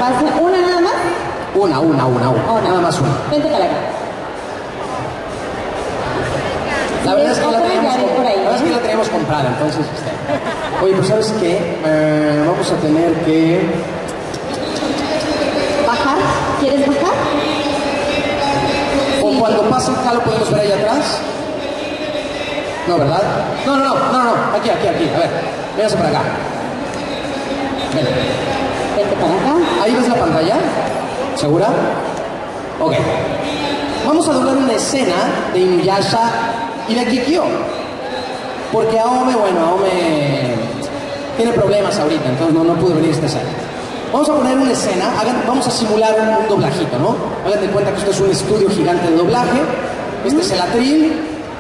pase una nada más. Una. Nada más una. Vente para acá. La verdad es que la teníamos comprada, entonces... Oye, pues ¿sabes qué? Vamos a tener que... ¿Bajar? ¿Quieres bajar? O cuando pase acá lo podemos ver ahí atrás. No, ¿verdad? No. Aquí. A ver, véngase para acá. Ven. Vente para acá. ¿Ahí ves la pantalla? ¿Segura? Ok. Vamos a doblar una escena de Inuyasha y de Kikyo. Porque Aome tiene problemas ahorita, entonces no pudo venir esta escena. Vamos a poner una escena, vamos a simular un doblajito, ¿no? Hagan de cuenta que esto es un estudio gigante de doblaje. Este es el atril.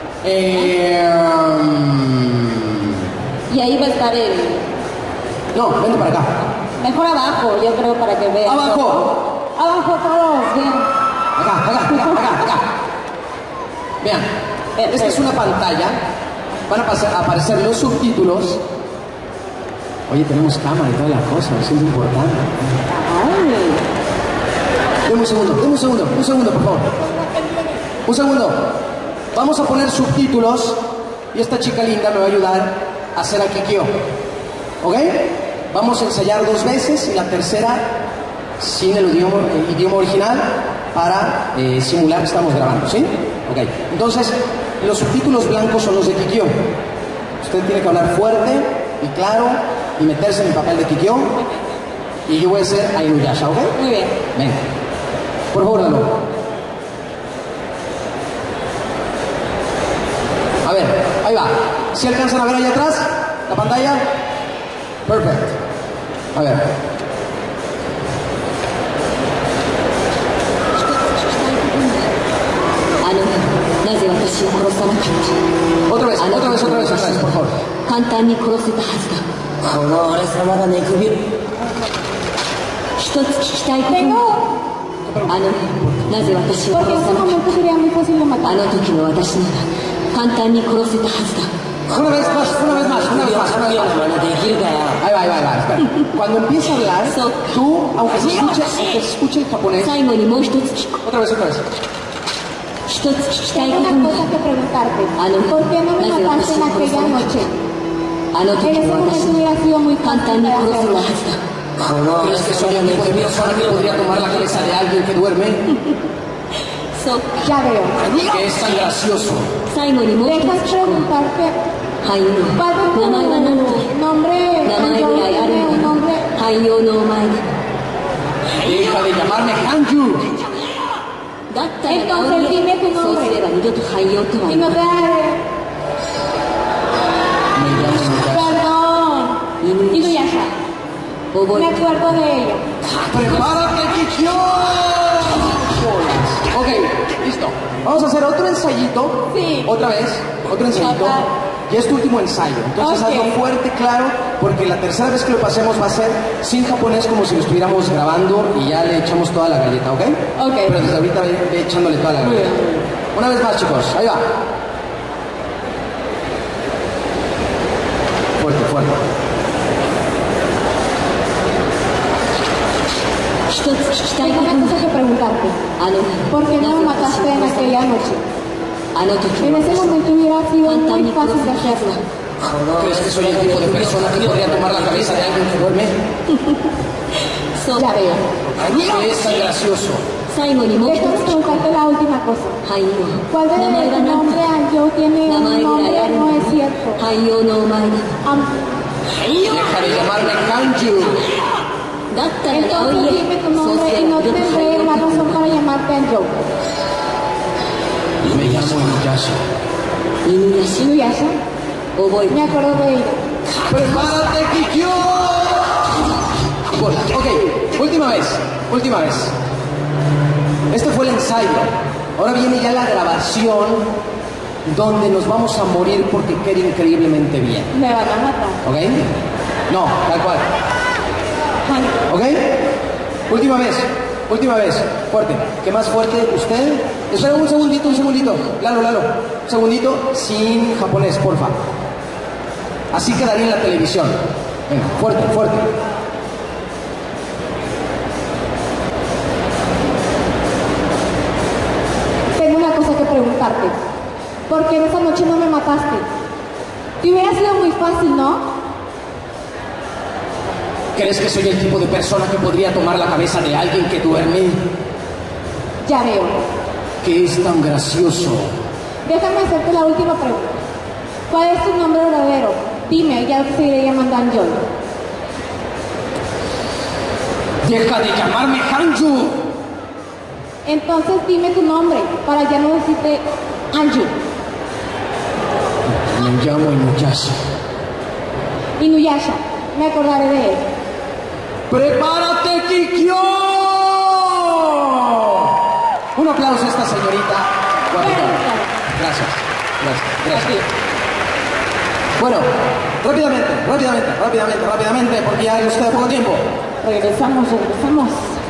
Y ahí va a estar el... No, vente para acá. Mejor abajo, yo creo, para que vean. ¡Abajo! Abajo todos, bien. Acá. Vean, esta es una pantalla. Van a aparecer los subtítulos. Oye, tenemos cámara y toda la cosa, eso es importante. Ay. Deme un segundo, por favor. Un segundo. Vamos a poner subtítulos y esta chica linda me va a ayudar a hacer a Kikyo. ¿Ok? Vamos a ensayar 2 veces y la tercera sin el idioma original para simular que estamos grabando, ¿sí? Ok. Entonces, los subtítulos blancos son los de Kikyo. Usted tiene que hablar fuerte y claro y meterse en el papel de Kikyo. Y yo voy a hacer a Inuyasha, ¿ok? Muy bien. Venga. Por favor, Lalo. A ver, ahí va. ¿Sí alcanzan a ver ahí atrás la pantalla? Perfecto. A ver. Otra vez, por favor. Porque en ese momento sería muy fácil de matar. Una vez más. Ahí va, espera. Cuando empieza a hablar, tú, aunque se escuche el japonés. Otra vez. Tengo una cosa que preguntarte. ¿Por qué no me mataste en aquella noche? En ese momento hubiera sido muy fácil de hacerlo. ¿Crees que soy el tipo de persona que podría tomar la cabeza de alguien que duerme? Ya veo. Que es tan gracioso. Dejas preguntarte. ¿Cuál es tu nombre? ¿Tiene un nombre? Deja de llamarme Hanju. Entonces dime tu nombre. Y no te Perdón. Inuyasha. Me acuerdo de ello. ¡Prepárate, Kikyo! Ok, listo. Vamos a hacer otro ensayito. Sí. Otra vez, otro ensayito. Y es tu último ensayo. Entonces hazlo fuerte, claro, porque la tercera vez que lo pasemos va a ser sin japonés, como si lo estuviéramos grabando y ya le echamos toda la galleta, ¿ok? Ok. Pero desde ahorita ve echándole toda la galleta. Una vez más, chicos. Ahí va. Fuerte. Tengo una cosa que preguntarte. ¿Por qué no me mataste en aquella noche? En ese momento hubiera sido muy fácil de hacerlo. ¿Crees que soy el tipo de persona que podría tomar la cabeza de alguien que duerme? Ya veo. Que es tan gracioso. Déjame preguntarte la última cosa. ¿Cuál de tu nombre Anjo tiene un nombre? No es cierto. Deja de llamarme Kanju. Entonces dime tu nombre y no tendré una razón para llamarte Anjo. Me llamo Inuyasha. ¿Inuyasha? Me acuerdo de ella. ¡Prepárate, Kikyo! Ok, última vez. Este fue el ensayo. Ahora viene ya la grabación donde nos vamos a morir porque queda increíblemente bien. Me van a matar. ¿Ok? No, tal cual. ¿Ok? Última vez. Fuerte. ¿Qué más fuerte? ¿Usted? Espera un segundito. Lalo. Un segundito sin japonés, porfa. Así quedaría en la televisión. Venga, fuerte. porque en esa noche no me mataste. Te hubiera sido muy fácil, ¿no? ¿Crees que soy el tipo de persona que podría tomar la cabeza de alguien que duerme? Ya veo. ¿Qué es tan gracioso? Déjame hacerte la última pregunta. ¿Cuál es tu nombre verdadero? Dime, ya te seguiré llamando Anjol. ¡Deja de llamarme Hanju! Entonces dime tu nombre, para ya no decirte Anju. Me llamo Inuyasha. Inuyasha, me acordaré de él. ¡Prepárate, Kikyo! Un aplauso a esta señorita guapetona. Gracias, gracias. Bueno, rápidamente, porque ya nos queda poco tiempo. Regresamos.